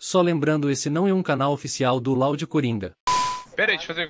Só lembrando, esse não é um canal oficial do Loud Coringa. Pera aí, deixa eu fazer...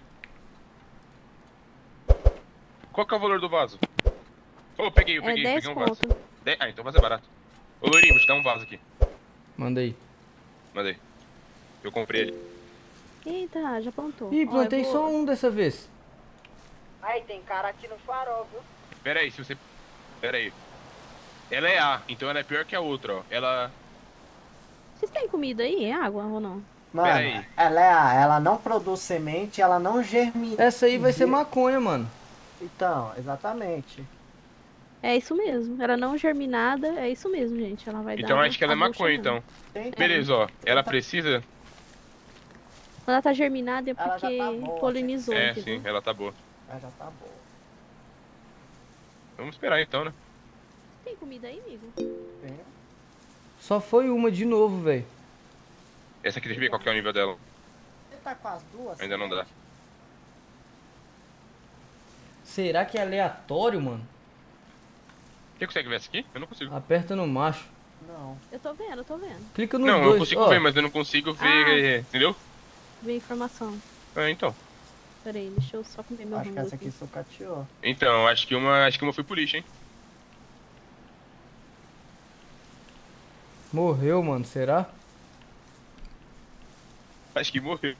Qual que é o valor do vaso? Ô, peguei É 10 um vaso. conto. Ah, então o vaso é barato. Ô, Lourinho, vou te dar um vaso aqui. Mandei. Mandei. Eu comprei ele. Eita, já plantou. Ih, Ó, plantei eu vou... só um dessa vez. Aí, tem cara aqui no farol, viu? Pera aí, se você... Pera aí. Ela é A, então ela é pior que a outra, ó. Ela... Vocês têm comida aí? É água ou não? Mano, Pera aí. ela não produz semente, ela não germina. Essa aí vai ser maconha, mano. Então, exatamente. É isso mesmo. Ela não germinada, é isso mesmo, gente. Ela vai dar. Então acho que ela é maconha, chegando. então. Tem, Beleza, ó. Ela precisa... Quando ela tá germinada é Ela já porque tá boa, polinizou, É, entendeu? sim, ela tá boa. Ela já tá boa. Vamos esperar então, né? Tem comida aí, amigo? Tem. Só foi uma de novo, velho. Essa aqui, deixa eu ver qual que é o nível dela. Você tá com as duas? Ainda não dá. Será que é aleatório, mano? Você consegue ver essa aqui? Eu não consigo. Aperta no macho. Não. Eu tô vendo. Clica nos Não, dois. eu consigo ó. ver, mas eu não consigo ver, entendeu? Vê informação. Ah, então. Pera aí, deixa eu só comer meu Acho que rango essa aqui sucateou. Então, acho que uma foi pro lixo, hein? Morreu, mano, será? Acho que morreu.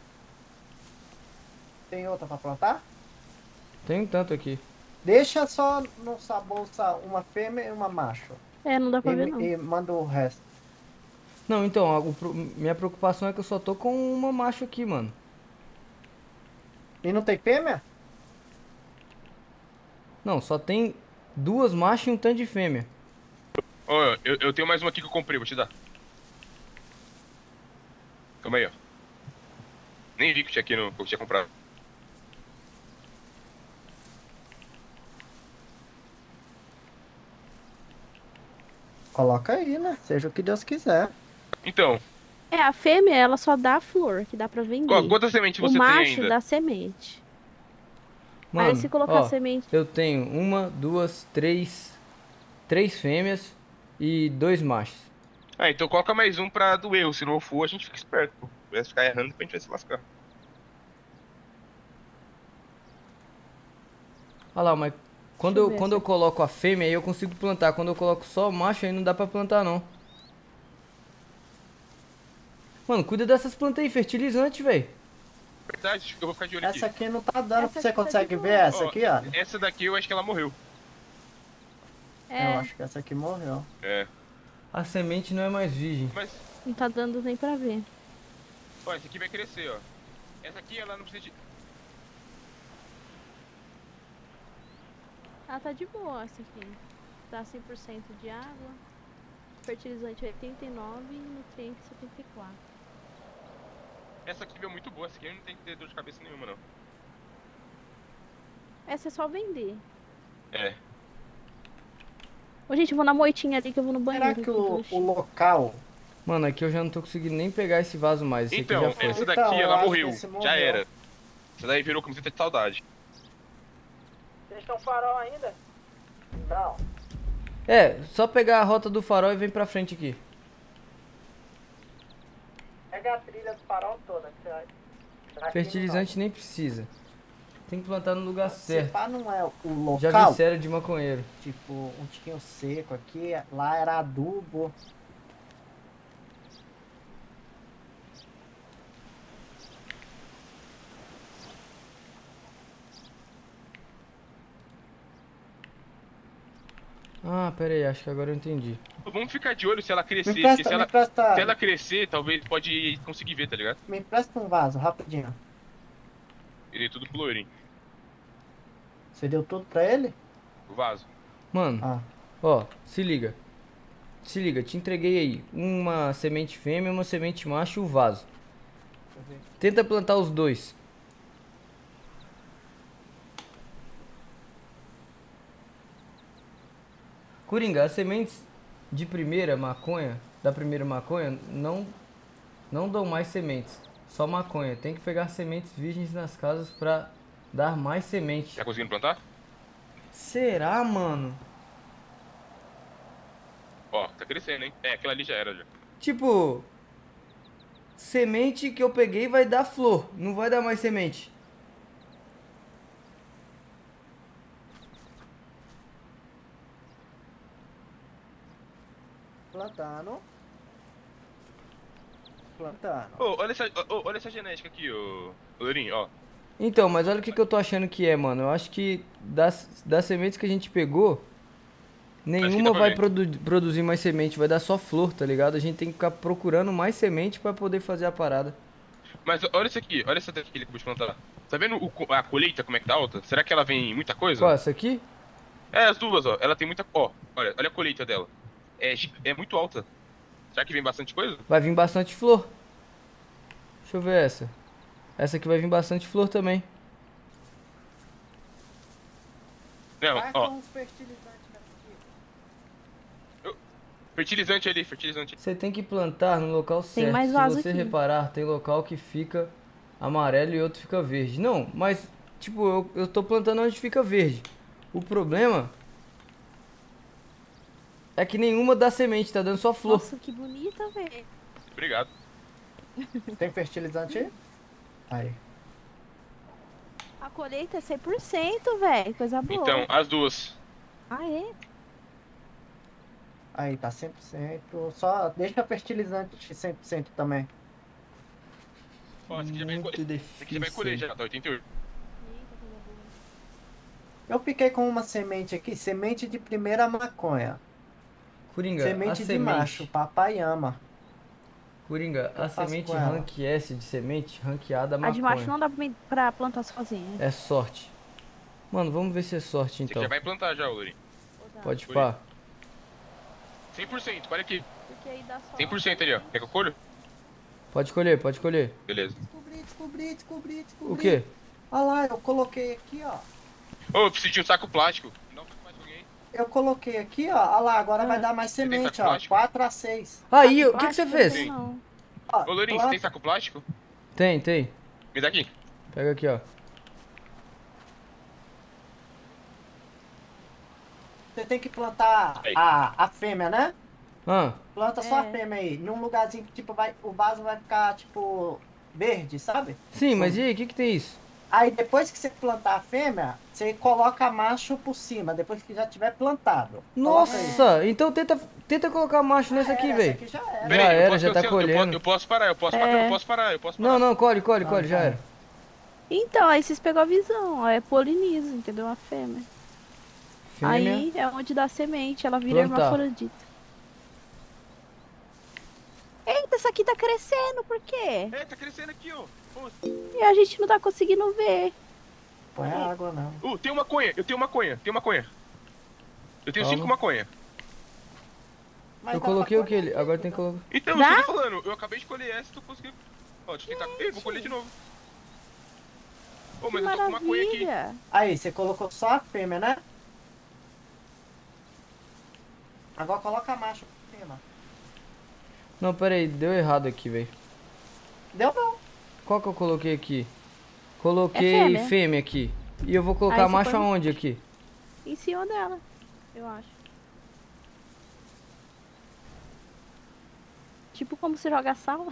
Tem outra pra plantar? Tem um tanto aqui. Deixa só na sua bolsa uma fêmea e uma macho. É, não dá pra ver não. E manda o resto. Não, então, minha preocupação é que eu só tô com uma macho aqui, mano. E não tem fêmea? Não, só tem duas machos e um tanto de fêmea. Ó, eu tenho mais uma aqui que eu comprei, vou te dar. Calma aí, ó. Nem vi que tinha aqui no que eu tinha comprado. Coloca aí, né? Seja o que Deus quiser. Então, É, a fêmea, ela só dá flor, que dá pra vender. quantas sementes O você tem macho ainda? dá semente. Mano, Aí se colocar ó, semente... eu tenho uma, duas, três fêmeas e dois machos. Ah, então coloca mais um pra do erro, se não for a gente fica esperto, pô. Vai ficar errando, depois a gente vai se lascar. Olha lá, mas quando Deixa eu ver eu essa aqui. coloco a fêmea aí eu consigo plantar. Quando eu coloco só o macho aí não dá pra plantar não. Mano, cuida dessas plantas aí, fertilizante, velho. Verdade, eu vou ficar de olho Essa aqui. aqui não tá dando. Essa Você aqui tá consegue de ver boa. essa Ó, aqui, olha? Essa daqui eu acho que ela morreu. É, Eu acho que essa aqui morreu. É. A semente não é mais virgem. Mas, não tá dando nem pra ver. ó, essa aqui vai crescer, ó. Essa aqui ela não precisa de... Ela tá de boa, essa aqui. Tá 100% de água. Fertilizante 89 e nutriente 74. Essa aqui veio muito boa, essa aqui não tem que ter dor de cabeça nenhuma, não. Essa é só vender. É. Ô, gente, eu vou na moitinha ali que eu vou no banheiro. Será que aqui, o oxi. local. Mano, aqui eu já não tô conseguindo nem pegar esse vaso mais. Esse Então, aqui já foi. essa Então, daqui eu ela acho morreu. que esse morreu. Já era. Essa daí virou camiseta de saudade. Vocês estão farol ainda? Não. É, só pegar a rota do farol e vem pra frente aqui. Pega a trilha do farol toda. Que você vai... Aqui Fertilizante nem precisa. Tem que plantar no lugar não. Se certo. pá não é o Já local. vi sério de maconheiro. Tipo, um tiquinho seco aqui. Lá era adubo. Ah, pera aí, acho que agora eu entendi. Vamos ficar de olho se ela crescer, Me porque empresta, se ela crescer, talvez pode conseguir ver, tá ligado? me empresta um vaso, rapidinho. Ele é tudo pro loirinho. Você deu tudo pra ele? O vaso. Mano, Ah. ó, se liga. Se liga, te entreguei aí uma semente fêmea, uma semente macho e o vaso. Tenta plantar os dois. Coringa, as sementes de primeira maconha, da primeira maconha, não dão mais sementes. Só maconha. Tem que pegar sementes virgens nas casas pra dar mais semente. Tá conseguindo plantar? Será, mano? Ó, tá crescendo, hein? É, aquela ali já era, já. Tipo, semente que eu peguei vai dar flor. Não vai dar mais semente. Plantando. Plantando. Olha essa genética aqui, ô Lourinho, ó. Então, mas olha o que eu tô achando que é, mano. Eu acho que das sementes que a gente pegou, nenhuma pra vai ver. produzir mais semente. Vai dar só flor, tá ligado? A gente tem que ficar procurando mais semente pra poder fazer a parada. Mas olha isso aqui, olha essa daqui que ele acabou de plantar. Tá vendo a colheita como é que tá alta? Será que ela vem muita coisa? Qual, essa aqui? É, as duas, ó. Ela tem muita. Ó, olha a colheita dela. É muito alta. Será que vem bastante coisa? Vai vir bastante flor. Deixa eu ver essa. Essa aqui vai vir bastante flor também. Não, Vai ó. com os fertilizantes aqui. Fertilizante ali, fertilizante. Você tem que plantar no local certo. mais Se vaso você aqui. reparar, tem local que fica amarelo e outro fica verde. Não, mas, tipo, eu tô plantando onde fica verde. O problema é que nenhuma dá semente, tá dando só flor. Nossa, que bonita, velho. Obrigado. Tem fertilizante aí? Aí. A colheita é 100%, velho. Coisa boa. Então, as duas. Ah, é? Aí, tá 100%. Só deixa fertilizante 100% também. Ó, esse aqui já vai Muito colher. Esse aqui já vai colher já, tá 88. Eita, coisa boa. Eu fiquei com uma semente aqui. Semente de primeira maconha. Coringa, a Semente de semente. macho. Papai ama. Coringa, Eu a faço semente com ela. rank S de semente, ranqueada A de macho maconha. não dá pra plantar sozinha. É sorte. Mano, vamos ver se é sorte Esse aqui então. já vai plantar já, Lourinho. Pode Foi. pá. 100%, olha aqui. Porque aí dá só. 100% ali, ó. Quer que eu colho? Pode colher, pode colher. Beleza. Descobri. O quê? Olha lá, eu coloquei aqui, ó. Ô, eu preciso de um saco plástico. Dá um saco plástico alguém. Eu coloquei aqui, ó. Olha lá, agora vai dar mais Você tem semente, saco ó. plástico? 4 a 6. Aí, o que você Plástico, fez? Sim. Não. Ó, Ô, Lourinho, você tem saco plástico? Tem. Me dá aqui. Pega aqui, ó. Você tem que plantar Aí. a fêmea, né? Ah, Planta só a É. fêmea aí. Num lugarzinho que, tipo, o vaso vai ficar, tipo, verde, sabe? sim, mas e aí, o que tem isso? Aí depois que você plantar a fêmea, você coloca macho por cima, depois que já tiver plantado. Coloca aí. Nossa, então tenta colocar macho nessa aqui, Essa velho. aqui já era. Pera aí, eu era, posso já tá cancelar, colhendo. Eu posso parar, eu posso parar. Não, colhe, Não, já tá. era. Então, aí vocês pegam a visão, ó, é poliniza, entendeu? A fêmea. Fêmea. Aí é onde dá semente, ela vira Plantar. hermafrodita. Eita, essa aqui tá crescendo, por quê? É, tá crescendo aqui, ó. Ô, E a gente não tá conseguindo ver. Põe a água, não. tem uma maconha, eu tenho maconha. Eu tenho Calma. 5 maconha. Mas Eu dá coloquei pra o que ele. colher. Agora tem que colocar. Então, Dá? isso que eu tô falando. Eu acabei de colher essa e tô conseguindo. Ó, deixa eu tentar. Ei, vou colher de novo. Ô, Que mas eu tô com maconha aqui. maravilha. Aí, você colocou só a fêmea, né? Agora coloca macho por cima. Não, pera aí, deu errado aqui, velho. Deu não. Qual que eu coloquei aqui? Coloquei É fêmea. fêmea aqui. E eu vou colocar Aí você macho põe- aonde aqui? Em cima dela, eu acho. Tipo como se joga sal.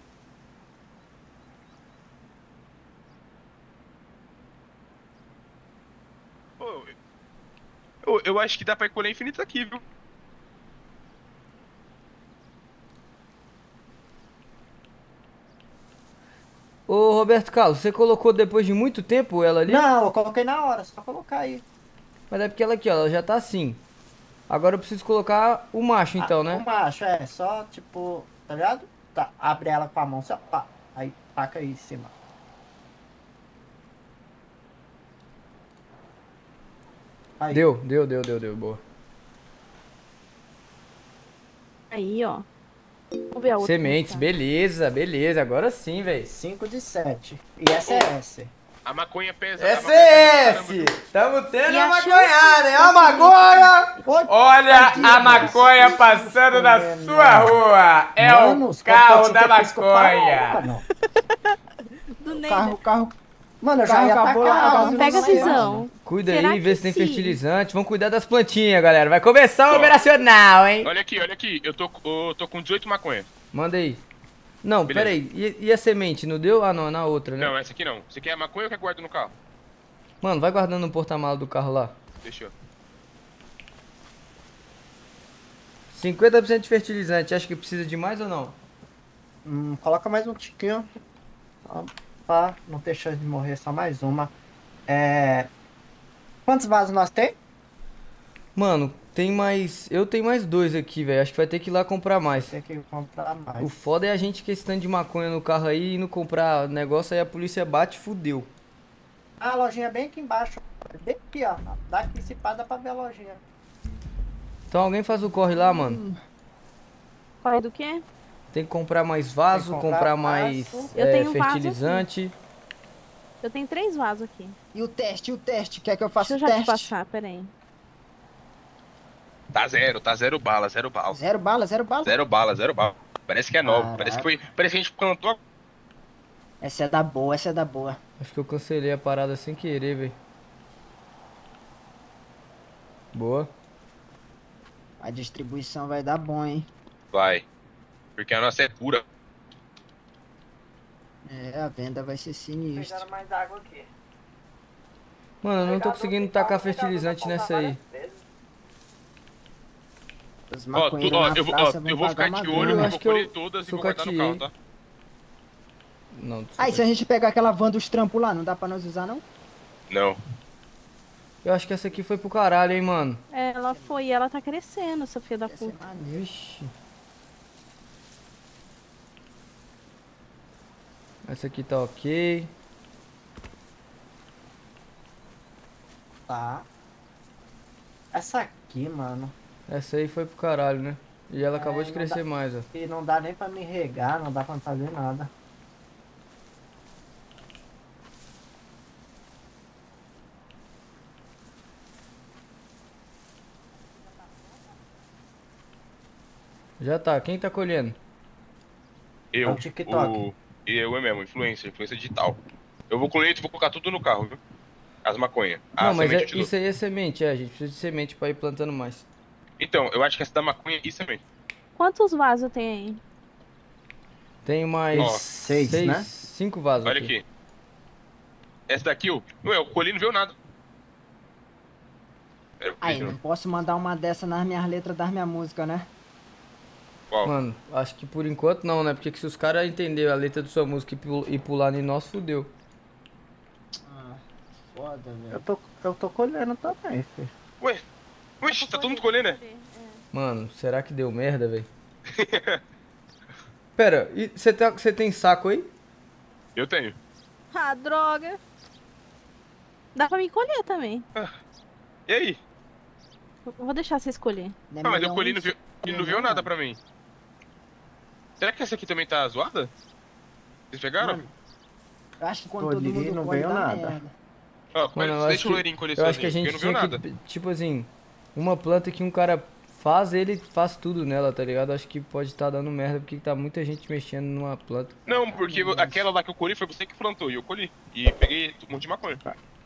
Eu acho que dá pra colher infinito aqui, viu? Ô, Roberto Carlos, você colocou depois de muito tempo ela ali? Não, eu coloquei na hora, só colocar aí. Mas é porque ela aqui, ó, ela já tá assim. Agora eu preciso colocar o macho então, O né? macho, só tipo, tá ligado? Tá, abre ela com a mão, só pá. Aí taca aí em cima. Aí. Deu, boa. Aí, ó. Vamos ver a outra. Sementes, como tá. beleza, agora sim, velho. 5 de 7. E essa é S. A maconha pesa. É a maconha pesa pra caramba, viu? Tamo tendo E a a maconhada, hein? A maconha! Olha Tadinho, a maconha isso, passando na isso, sua rua. É Mano, o os carro caras da têm que escutar, maconha. mano. Do Ney, O carro. Mano, eu Carro já ia acabou, tacar. a mano. gasolina pega a vai, visão. Cuida Será aí, que vê se tem sim? fertilizante. Vamos cuidar das plantinhas, galera. Vai começar o Ó. operacional, hein? Olha aqui. Eu tô com 18 maconha. Manda aí. Não, Beleza. peraí. E a semente, não deu? Ah, não, é na outra, né? Não, essa aqui não. Você quer a maconha ou quer guarda no carro? Mano, vai guardando no porta-mala do carro lá. Deixa. 50% de fertilizante, acha que precisa de mais ou não? Coloca mais um tiquinho. Ó, pra não ter chance de morrer, só mais uma. É... Quantos vasos nós tem? Mano, tem mais... Eu tenho mais 2 aqui, velho. Acho que vai ter que ir lá comprar mais. Tem que comprar mais. O foda é a gente que esse tanto de maconha no carro aí e não comprar negócio, aí a polícia bate e fudeu. Ah, a lojinha é bem aqui embaixo. Bem aqui, ó. Daqui se pá, dá pra ver a lojinha. Então alguém faz o corre lá, mano. Corre do quê? Tem que comprar mais vaso, Tem que comprar comprar mais vaso. Eu tenho vaso fertilizante. Eu tenho 3 vasos aqui. E o teste? Quer que eu faça Deixa o eu já te teste? passar, peraí. Tá zero bala, zero bala. Zero bala, zero bala. Zero bala, zero bala. Parece que é novo. Parece que foi. Parece que a gente plantou. Essa é da boa, essa é da boa. Acho que eu cancelei a parada sem querer, velho. Boa. A distribuição vai dar bom, hein? Vai. Porque a nossa é pura. É, a venda vai ser sinistra. Pegaram mais água aqui. Mano, eu não tô conseguindo tacar fertilizante nessa aí. Os Ó, maconheiros ó, na eu vou, praça ó, vão eu vou pagar ficar uma de olho, grana. eu acho vou que eu colher todas e vou guardar no carro, tá? Não, Aí, se a gente pegar aquela van dos trampos lá, não dá pra nós usar, não? Não. eu acho que essa aqui foi pro caralho, hein, mano. Ela foi e ela tá crescendo, essa filha da Essa é puta. maneiro. Ixi. Essa aqui tá ok. Tá. Essa aqui, mano. Essa aí foi pro caralho, né? E ela acabou de não crescer dá- mais, ó. E não dá nem pra me regar, não dá pra fazer nada. Já tá. Quem tá colhendo? Eu. É o TikTok. Eu mesmo, influencer digital. Eu vou colher e vou colocar tudo no carro, viu? As maconha. Não, mas semente eu te dou. isso aí é semente, a gente precisa de semente pra ir plantando mais. Então, eu acho que essa da maconha e semente. Quantos vasos tem aí? Tenho mais Ó, 6, né? 5 vasos Olha aqui. Essa daqui, ó. Ué, eu colhi e não veio nada. Pera, Aí, deixa não eu- posso mandar uma dessa nas minhas letras das minhas músicas, né? Qual? Mano, acho que por enquanto não, né? Porque se os caras entenderem a letra da sua música e pular em nós, fudeu. Ah, foda, velho. Eu tô colhendo também, filho. Ué, tá todo mundo colhendo, né? Mano, será que deu merda, velho? Pera, e você tem saco aí? Eu tenho. Ah, droga. Dá pra me colher também. E aí? Eu vou deixar você escolher. Não é Ah, mas eu melhor colhi e uns- não veio nada pra mim. Será que essa aqui também tá zoada? Vocês pegaram? Mano, eu acho que quando Pô, todo liguei, mundo não colhe, veio dá nada. merda. Ó, Mano, eu deixa o loirinho colher eu acho que a sozinho, gente porque não tinha veio nada. que, tipo assim, uma planta que um cara faz, ele faz tudo nela, tá ligado? Acho que pode estar dando merda porque tá muita gente mexendo numa planta. Não, porque aquela lá que eu colhi foi você que plantou e eu colhi. E peguei um monte de maconha.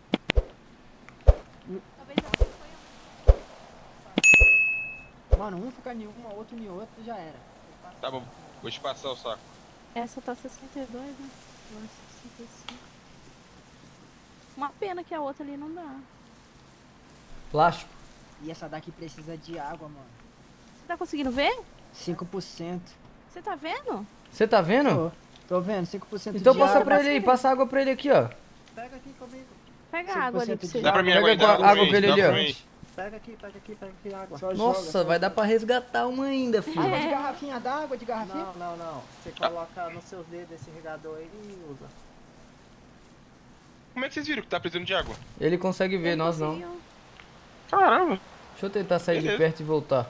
Mano, um fica em uma, outro em outro, já era. Tá bom, vou te passar o saco. Essa tá 62, né? Nossa, 65. Uma pena que a outra ali não dá. Plástico? E essa daqui precisa de água, mano. Você tá conseguindo ver? 5%. Você tá vendo? Você tá vendo? Tô vendo, 5% Então de passa água. pra ele aí, passa água pra ele aqui, ó. Pega aqui comigo. Pega a água ali pra 5% você. de Dá pra mim Pega água aí, com a dá água pra mim, pra ele dá ali, pra ó. mim. Pega aqui água. Só Nossa, joga, vai dar pra resgatar uma ainda, filho. Água de garrafinha, dá água de garrafinha? Não. Você coloca nos seus dedos esse regador aí e usa. Como é que vocês viram que tá precisando de água? Ele consegue ver, nós não. Conseguiu. Caramba. Deixa eu tentar sair de Beleza. perto e voltar.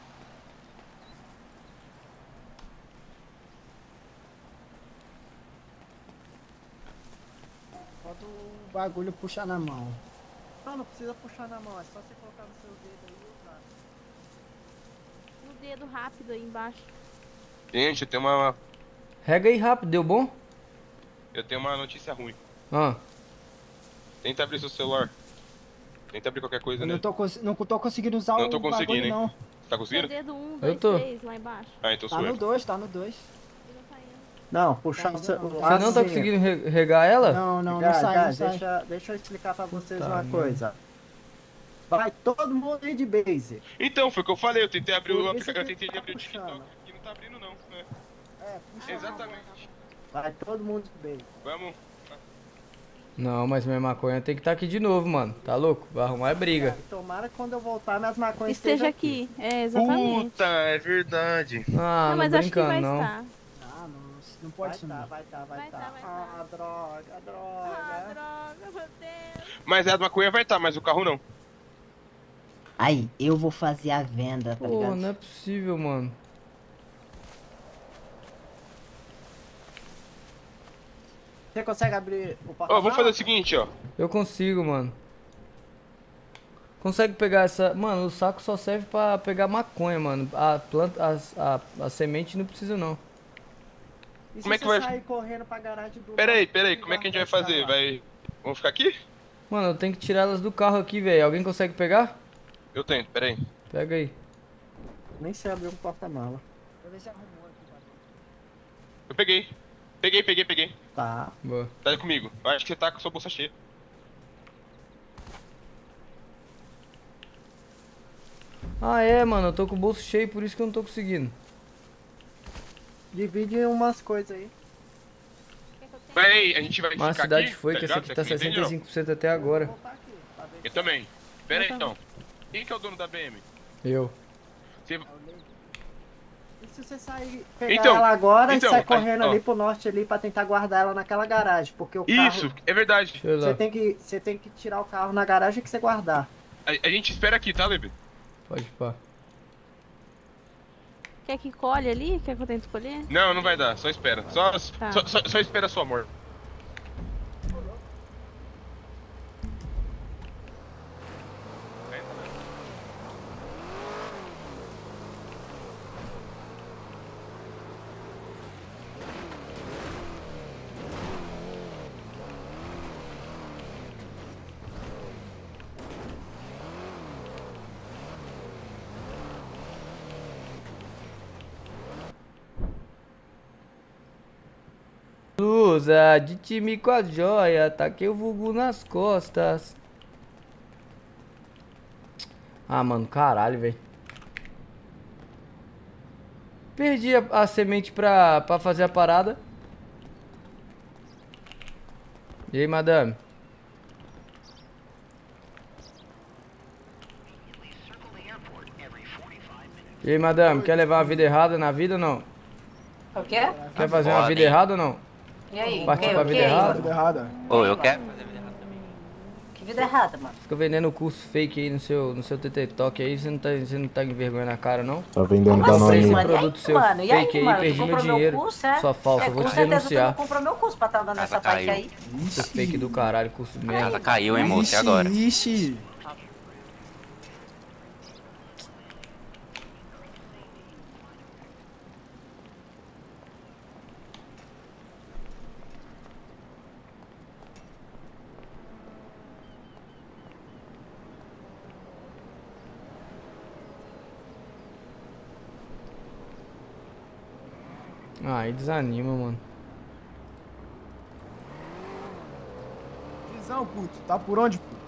Bota o bagulho puxar na mão. Não precisa puxar na mão, é só você colocar no seu dedo aí e usar. No dedo rápido aí embaixo. Gente, Rega aí rápido, deu bom? eu tenho uma notícia ruim. Ah, Tenta abrir seu celular. Tenta abrir qualquer coisa, Eu né? não tô conseguindo usar Não o tô conseguindo, bagulho, hein? não. Tá Seu conseguindo? dedo 1, Eu 2, tô. 3 lá embaixo. Ah, então Tá sou no eu. 2, tá no 2. Ele não tá indo. Não, puxar Tá, o seu. não. Você não tá conseguindo regar ela? Não Gás, sai, gás, não sai. deixa eu explicar pra vocês Puta uma merda. coisa. Vai todo mundo ir de base. Então, foi o que eu falei, eu tentei abrir o Por isso aplicativo, eu que tentei tá abrir o puxando. TikTok e não tá abrindo não, né? Puxa. Exatamente. Vai todo mundo de base. Vamos. Não, mas minha maconha tem que estar aqui de novo, mano. Tá louco? Vai arrumar é briga. Tomara que quando eu voltar, minhas maconhas Esteja estejam aqui. É, exatamente. Puta, é verdade. Ah, Não, mas não acho que vai brincando, não. estar. Ah, não Vai pode sumir. tá, vai tá. Vai tá. Ah, droga. Ah, droga, meu Deus. Mas a maconha vai estar, mas o carro não. Aí, eu vou fazer a venda, tá Pô, ligado? não é possível, mano. Você consegue abrir o Ó, porta-malas? vamos fazer o seguinte, ó. Eu consigo, mano. Consegue pegar essa... Mano, o saco só serve pra pegar maconha, mano. A planta, a semente não precisa, não. E se Como é que você vai- sair correndo pra garagem do... Peraí, como é que a gente vai fazer? Vamos ficar aqui? Mano, eu tenho que tirar elas do carro aqui, velho. Alguém consegue pegar? Eu tento, peraí. Pega aí. Nem sei abrir um porta-mala. Deixa eu ver se arrumou aqui pra dentro. Eu peguei. Peguei. Tá. Boa. Tá comigo. Eu acho que você tá com a sua bolsa cheia. Ah, é, mano. Eu tô com o bolso cheio, por isso que eu não tô conseguindo. Divide umas coisas aí. Peraí, a gente vai Mas a ficar cidade aqui, foi que essa ligado? aqui tá Você entendeu? 65% até agora. Vou voltar aqui, pra ver Eu também. Peraí, Tá. então. Quem que é o dono da BM? Eu. Você... E se você sair, pegar Então, ela agora então, e sair a- correndo ó. ali pro norte ali pra tentar guardar ela naquela garagem, porque o Isso, carro... é verdade. Deixa eu ir lá. Você tem que tirar o carro na garagem que você guardar. A gente espera aqui, tá, Lebe? Pode pá. Quer que colhe ali? Quer que eu tente escolher? Não, não vai dar, só espera. Só, Tá. só espera seu amor. Usa de time com a joia, taquei o vulgo nas costas. Ah, mano, caralho, velho. Perdi a semente pra fazer a parada. E aí, madame? E aí, madame, quer levar uma vida errada na vida ou não? O quê? Quer fazer uma vida errada ou não? E aí? Partiu pra o vida quê? errada? Vida errada. Ô, eu quero. Que vida errada, mano. Fica vendendo curso fake aí no seu TikTok aí, você não tá com vergonha na cara, não? Tá vendendo Como assim, danoninho. mano? E aí, produto seu mano? E aí, fake aí, mano? perdi Tu meu comprou meu dinheiro. curso, é? Sua falsa, vou com te certeza tu denunciar. não comprou meu curso pra estar andando nessa bike aí. Seu fake do caralho, curso A merda. casa caiu, hein, moço? E agora? Ixi. Ah, aí desanima, mano. Visão, puto. Tá por onde, puto?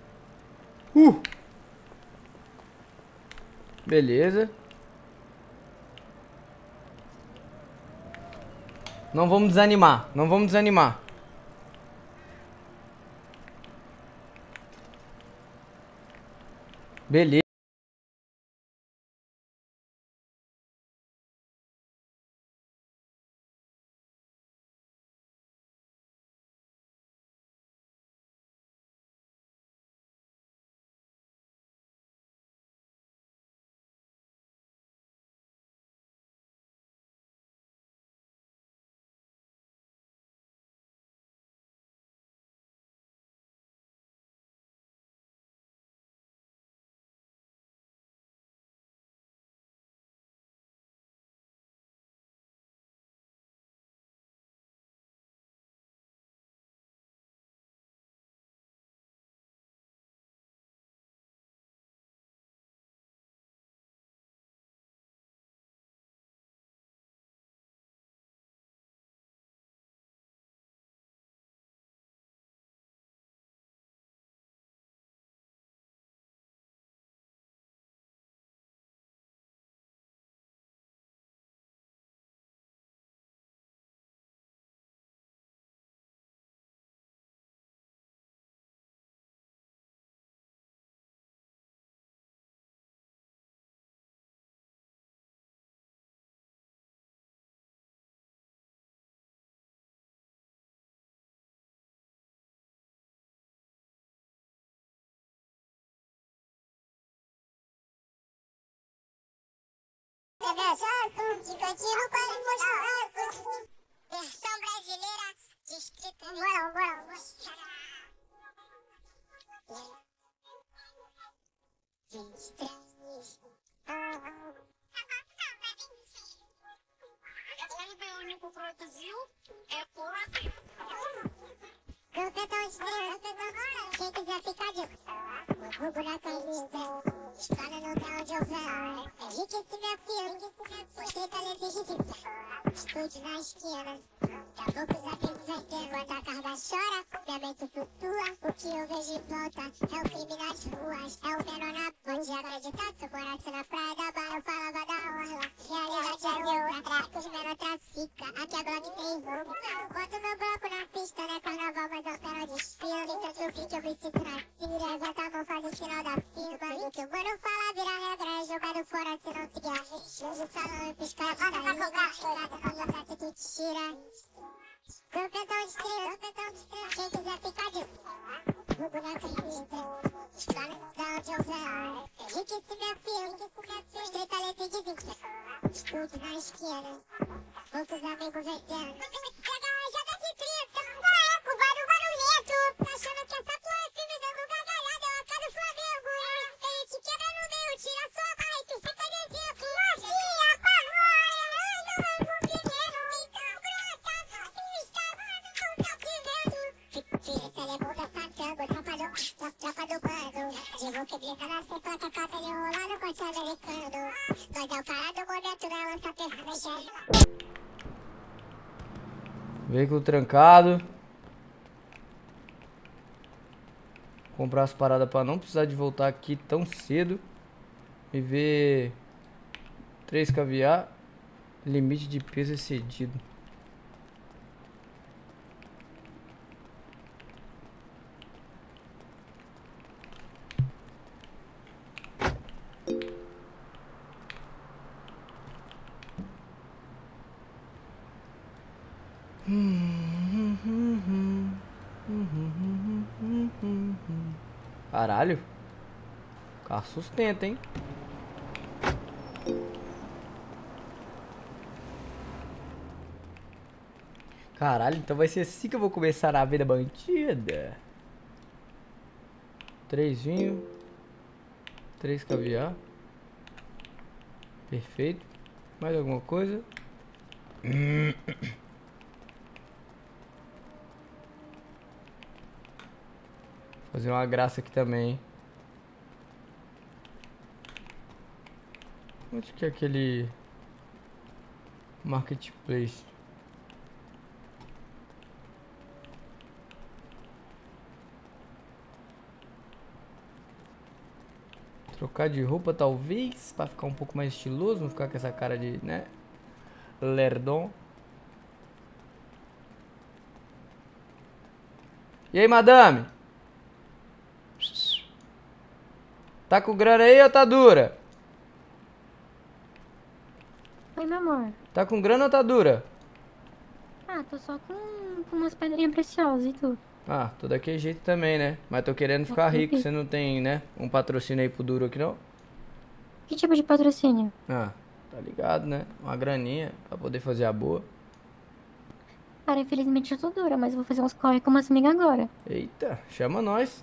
Beleza. Não vamos desanimar. Não vamos desanimar. Beleza. De cantinho para mostrar. Versão brasileira, distrito. Bora. O único produziu é por aqui. Campeão estrela, quem quiser ficar de fogo na camisa, espada no grau de oval. Enriquece minha filha, você tá legítima. Esconde na esquina, daqui a pouco os amigos vendendo. Quando a carga chora, minha mente flutua. O que eu vejo em volta é o crime nas ruas, é o menor na onde acreditar. Seu coração na praia da barra, eu falava da orla. Realidade é outra, que os menor trafica. Aqui a Glock tem roubo. Boto meu bloco na pista, né? Carnaval, mas eu quero desfile. Nem tanto pique, eu me sinto na filha. Já tá bom, faz o sinal da fila. O que o mano fala vira regra, é jogado fora se não seguir a regra. No salão, piscar de saída. Cada prato tu tira. Campeão estrela, quem quiser ficar de fogo na camisa, escola da onde eu venho. Enriquece minha filha, estreita letra e desenfio. Escudo na esquina, poucos amigos vendendo. Pega a jada de 30, com barulhento. Tá achando que essa tua é firme, dando gargalhada, é a cara do Flamengo. Ele te quebra no meio, tira sua barra e tu fica de exemplo. Magia, pavor, pequeno, então brota, não tá te vendo. Tira essa levanta, patando, tropa do bando. Digo que brinca na sequência, cata de rolando com o americano. Mas é o cara do momento, não lança ferrada, Veículo trancado. Comprar as paradas pra não precisar de voltar aqui tão cedo. E ver 3 caviar. Limite de peso excedido. Caralho. O carro sustenta, hein? Caralho, então vai ser assim que eu vou começar a vida bandida. 3 vinho. 3 caviar. Perfeito. Mais alguma coisa? Fazer uma graça aqui também, hein? Onde que é aquele marketplace? Trocar de roupa talvez, pra ficar um pouco mais estiloso, não ficar com essa cara de, né, lerdon. E aí, madame? Tá com grana aí ou tá dura? Oi, meu amor. Tá com grana ou tá dura? Ah, tô só com umas pedrinhas preciosas e tudo. Ah, tô daquele jeito também, né? Mas tô querendo ficar rico. Você não tem, né? Um patrocínio aí pro duro aqui, não? Que tipo de patrocínio? Ah, tá ligado, né? Uma graninha pra poder fazer a boa. Cara, infelizmente eu tô dura, mas eu vou fazer uns corre com umas amigas agora. Eita, chama nós.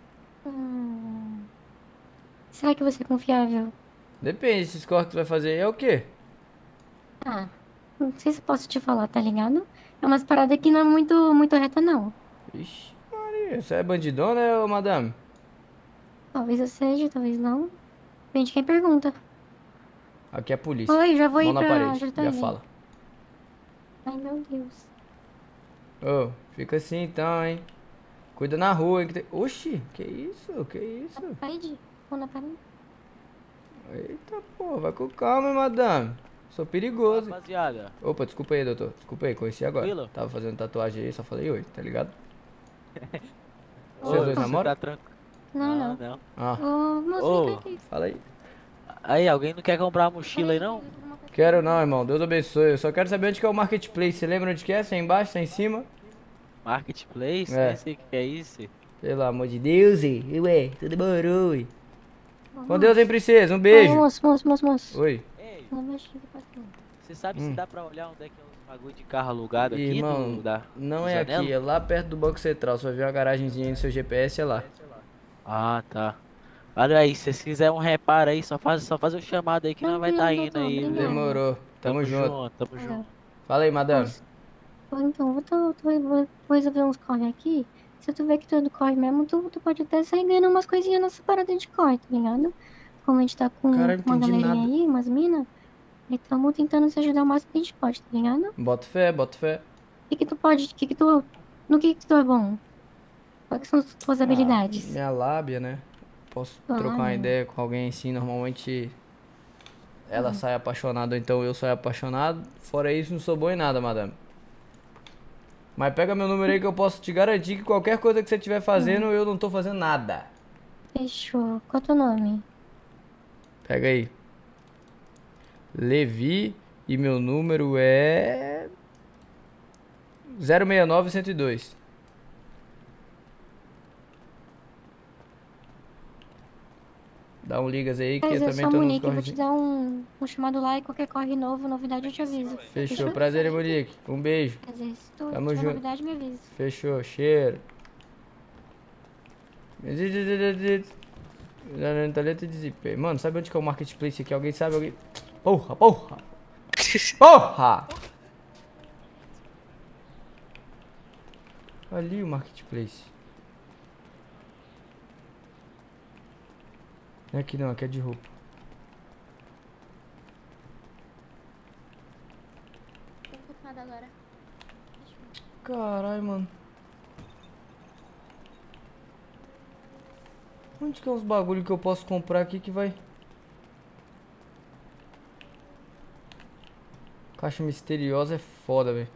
Será que você é confiável? Depende, esses corres que tu vai fazer aí é o quê? Ah, não sei se eu posso te falar, tá ligado? É umas paradas que não é muito reta, não. Ixi, Maria, você é bandidona, ô madame? Talvez eu seja, talvez não. Depende de quem pergunta. Aqui é a polícia. Oi, já vou Mão ir na pra parede, ajudar já ele. fala. Ai, meu Deus. Ô, fica assim então, hein? Cuida na rua, hein? Oxi, que isso? Que isso? Parede, mão na parede. Eita, pô, vai com calma, hein, madame? Sou perigoso. Rapaziada. Opa, desculpa aí, doutor. Desculpa aí, conheci agora. Tranquilo? Tava fazendo tatuagem aí, só falei oi, tá ligado? Ô, Vocês dois você namoram? tá tranquilo? Não. Ah, Ô, moço, Ô. vem cá aqui. fala aí. Aí, alguém não quer comprar uma mochila aí, não? Quero não, irmão. Deus abençoe. Eu só quero saber onde que é o marketplace. Você lembra onde que é? Se é embaixo, se é em cima? Marketplace? É. Nem sei o que é isso. Pelo amor de Deus, ué. Tudo demorou, ué. Com Deus, hein, princesa. Um beijo. Moço. Oi. Ei, Não mexe aqui pra cá. você sabe se dá pra olhar onde é que é os bagulho de carro alugado aqui? Irmão, não é Zanello? aqui. É lá perto do Banco Central. Você vai ver uma garagenzinha aí no seu GPS, é lá. Ah, tá. Olha aí, se vocês quiserem um reparo aí, só faz o chamado aí que nós vai estar indo aí. Obrigado. viu? Demorou. Tamo junto. Tamo junto. Fala aí, madame. Então, vou resolver uns corre aqui. Se tu vê que tu é do corre mesmo, tu pode até sair ganhando umas coisinhas nessa parada de corre, tá ligado? Como a gente tá com Cara, eu não uma entendi galerinha nada. aí, umas minas, estamos tentando se ajudar o máximo que a gente pode, tá ligado? Bota fé, bota fé. O que tu pode, no que tu é bom? Quais são as tuas habilidades? Minha lábia, né? Posso Tua trocar uma lábia. ideia com alguém assim, normalmente ela sai apaixonada ou então eu saio apaixonado. Fora isso, não sou bom em nada, madame. Mas pega meu número aí que eu posso te garantir que qualquer coisa que você estiver fazendo, eu não tô fazendo nada. Fechou. Qual é o teu nome? Pega aí. Levi e meu número é 069102. Dá um ligas aí que eu Prazer, também sou a tô nos Monique, eu vou te correzinhos. dar um chamado lá e qualquer corre novo, novidade eu te aviso. Fechou. Prazer, Monique. Um beijo. Prazer, se tu Tamo tiver junto. novidade, me avisa. Fechou. Cheiro. Talento de zip. Mano, sabe onde que é o marketplace aqui? Alguém sabe? Alguém... Porra! Porra! Ali o marketplace. Não é aqui não, aqui é de roupa. Caralho, mano. Onde que é os bagulho que eu posso comprar aqui que vai... Caixa misteriosa é foda, velho.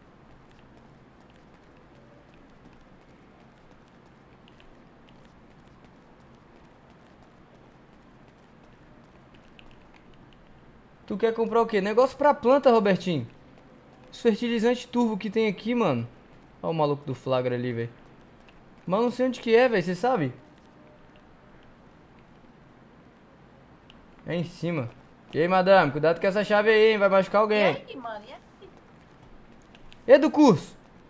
Tu quer comprar o quê? Negócio pra planta, Robertinho. Os fertilizantes turbo que tem aqui, mano. Olha o maluco do flagra ali, velho. Mas não sei onde que é, velho. Você sabe? É em cima. E aí, madame? Cuidado com essa chave aí, hein? Vai machucar alguém. E aí, mano? E aí? E do curso?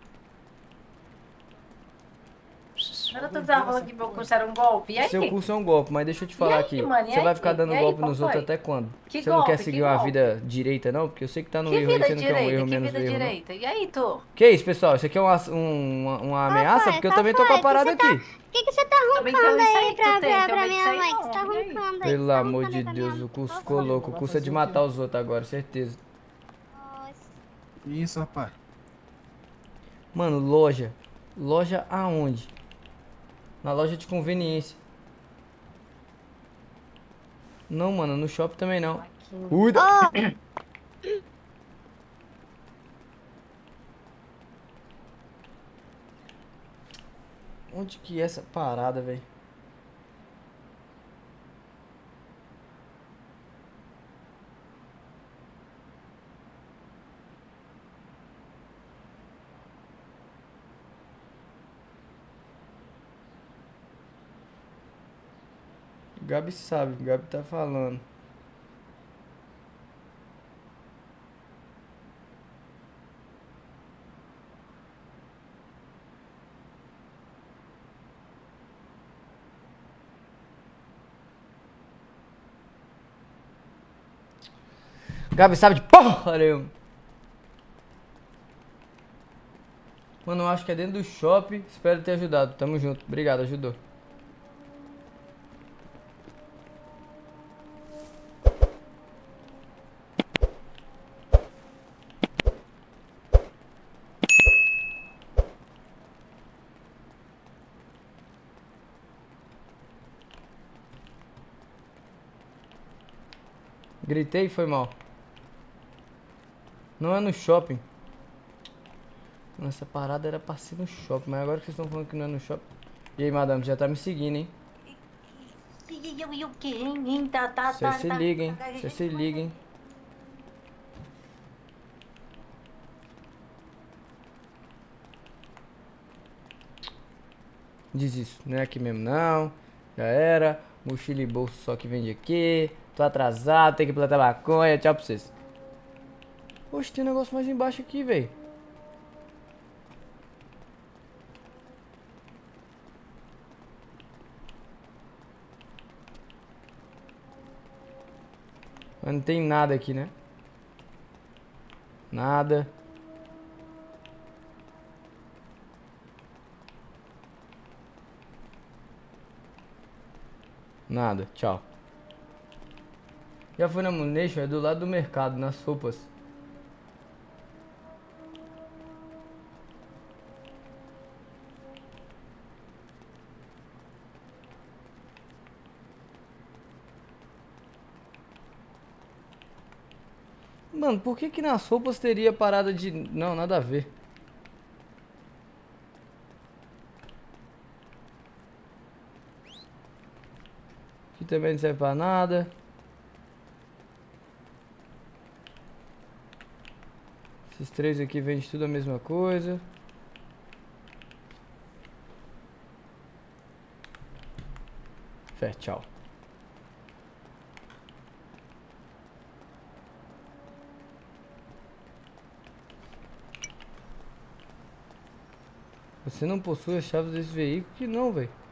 Eu tô falando que meu curso era um golpe. E aí? Seu curso é um golpe, mas deixa eu te falar aí, aqui. mano? E Você vai aí? ficar dando E aí, golpe qual nos outros foi? até quando? Que Você não quer golpe? seguir Que uma golpe? vida direita, não? Porque eu sei que tá no Que erro aí, vida você não quer um erro direita? Que menos vida erro, não. direita? E aí, tu? Que isso, pessoal? Isso aqui é uma ameaça? Porque eu também tô com a parada aqui. O que você tá Também tem roncando isso aí aí que tu tem, pra também minha isso aí mãe? não. Que você tá E aí? roncando aí? Pelo Tá amor roncando de aí pra Deus, minha o curso mãe? ficou louco. O curso é de matar os outros agora, certeza. Isso, rapaz. Mano, loja. Loja aonde? Na loja de conveniência. Não, mano, no shopping também não. Cuida! Onde que é essa parada, velho? O Gabi sabe, o Gabi tá falando. Gabi sabe de porra nenhuma. Mano, eu acho que é dentro do shopping. Espero ter ajudado. Tamo junto. Obrigado, ajudou. Gritei e foi mal. Não é no shopping. Essa parada era pra ser no shopping, mas agora que vocês estão falando que não é no shopping. E aí, madame, já tá me seguindo, hein? E o que, hein? Vocês se liguem, hein? Vocês se liguem. Diz isso, não é aqui mesmo não. Já era. Mochila e bolso só que vende aqui. Tô atrasado, tem que plantar maconha. Tchau pra vocês. Poxa, tem um negócio mais embaixo aqui, velho. Mas não tem nada aqui, né? Nada. Nada, tchau. Já fui na Munation, é do lado do mercado, nas roupas. Mano, por que que nas roupas teria parada de... Não, nada a ver. Aqui também não serve pra nada. Esses três aqui vendem tudo a mesma coisa. Fé, tchau. Você não possui as chaves desse veículo? Que não, velho.